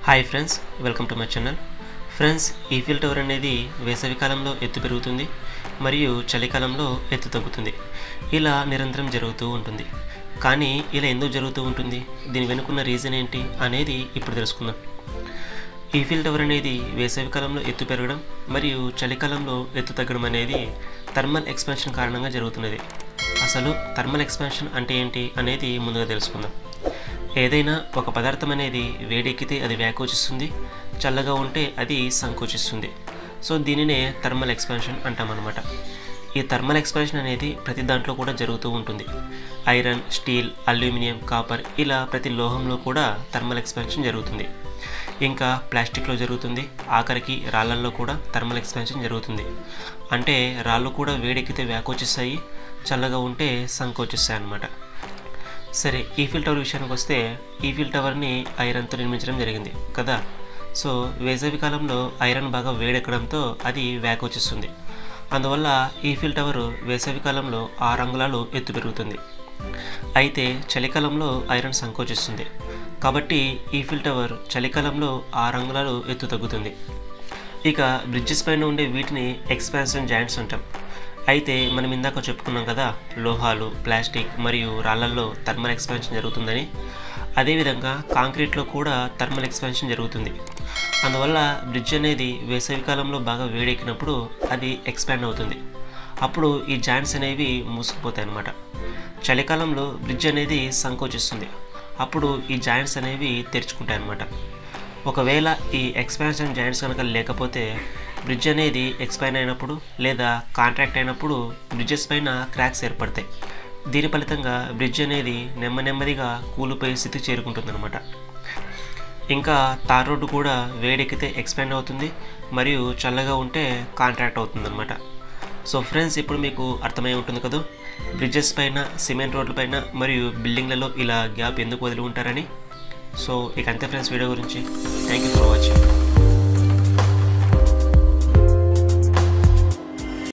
Hi friends, welcome to my channel. Friends, Eiffel tower అనేది వేసవి కాలంలో ఎత్తు పెరుగుతుంది మరియు చలికాలంలో ఎత్తు తగ్గుతుంది. ఇలా నిరంతరం జరుగుతూ ఉంటుంది. కానీ ఇలా ఎందుకు జరుగుతూ ఉంటుంది, దీని వెనుకున్న రీజన్ ఏంటి అనేది ఇప్పుడు తెలుసుకుందాం. ఈఫిల్ టవర్ అనేది వేసవి కాలంలో ఎత్తు పెరగడం మరియు చలికాలంలో ఎత్తు తగ్గడం అనేది థర్మల్ ఎక్స్పాన్షన్ కారణంగా జరుగుతున్నది. అసలు థర్మల్ ఎక్స్పాన్షన్ అంటే ఏంటి అనేది ముందుగా తెలుసుకుందాం. ఏదైనా ఒక పదార్థం అనేది వేడెక్కితే అది వ్యాకోచిస్తుంది, చల్లగా ఉంటే అది సంకోచిస్తుంది. సో దీనినే థర్మల్ ఎక్స్పాన్షన్ అంటామన్నమాట. ఈ థర్మల్ ఎక్స్పాన్షన్ అనేది ప్రతి దాంట్లో కూడా జరుగుతూ ఉంటుంది. ఐరన్, స్టీల్, అల్యూమినియం, కాపర్ ఇలా ప్రతి లోహంలో కూడా థర్మల్ ఎక్స్పాన్షన్ జరుగుతుంది. ఇంకా ప్లాస్టిక్లో జరుగుతుంది. ఆఖరికి రాళ్ళల్లో కూడా థర్మల్ ఎక్స్పాన్షన్ జరుగుతుంది. అంటే రాళ్ళు కూడా వేడెక్కితే వ్యాకోచిస్తాయి, చల్లగా ఉంటే సంకోచిస్తాయి అన్నమాట. సరే, ఈఫిల్ టవర్ విషయానికి వస్తే ఈఫిల్ టవర్ని ఐరన్తో నిర్మించడం జరిగింది కదా. సో వేసవి కాలంలో ఐరన్ బాగా వేడెక్కడంతో అది వ్యాకోచిస్తుంది. అందువల్ల ఈఫిల్ టవర్ వేసవి కాలంలో 6 అంగుళాలు ఎత్తు పెరుగుతుంది. అయితే చలికాలంలో ఐరన్ సంకోచిస్తుంది కాబట్టి ఈఫిల్ టవర్ చలికాలంలో 6 అంగుళాలు ఎత్తు తగ్గుతుంది. ఇక బ్రిడ్జెస్ పైన ఉండే వీటిని ఎక్స్పాన్షన్ జాయింట్స్ అంటాం. అయితే మనం ఇందాక చెప్పుకున్నాం కదా, లోహాలు, ప్లాస్టిక్ మరియు రాళ్లల్లో థర్మల్ ఎక్స్పాన్షన్ జరుగుతుందని. అదేవిధంగా కాంక్రీట్లో కూడా థర్మల్ ఎక్స్పాన్షన్ జరుగుతుంది. అందువల్ల బ్రిడ్జ్ అనేది వేసవి కాలంలో బాగా వేడెక్కినప్పుడు అది ఎక్స్పాండ్ అవుతుంది. అప్పుడు ఈ జాయింట్స్ అనేవి మూసుకుపోతాయి అన్నమాట. చలికాలంలో బ్రిడ్జ్ అనేది సంకోచిస్తుంది. అప్పుడు ఈ జాయింట్స్ అనేవి తెరుచుకుంటాయి అన్నమాట. ఒకవేళ ఈ ఎక్స్పాన్షన్ జాయింట్స్ కనుక లేకపోతే బ్రిడ్జ్ అనేది ఎక్స్పాండ్ అయినప్పుడు లేదా కాంట్రాక్ట్ అయినప్పుడు బ్రిడ్జెస్ పైన క్రాక్స్ ఏర్పడతాయి. దీని ఫలితంగా బ్రిడ్జ్ అనేది నెమ్మదిగా కూలిపోయే స్థితికి చేరుకుంటుందన్నమాట. ఇంకా తార్ రోడ్డు కూడా వేడెక్కితే ఎక్స్పాండ్ అవుతుంది మరియు చల్లగా ఉంటే కాంట్రాక్ట్ అవుతుందన్నమాట. సో ఫ్రెండ్స్, ఇప్పుడు మీకు అర్థమై ఉంటుంది కదా, బ్రిడ్జెస్ పైన, సిమెంట్ రోడ్ల పైన మరియు బిల్డింగ్లలో ఇలా గ్యాప్ ఎందుకు వదిలి ఉంటారని. సో ఇక అంతే ఫ్రెండ్స్ వీడియో గురించి. Thank you for watching.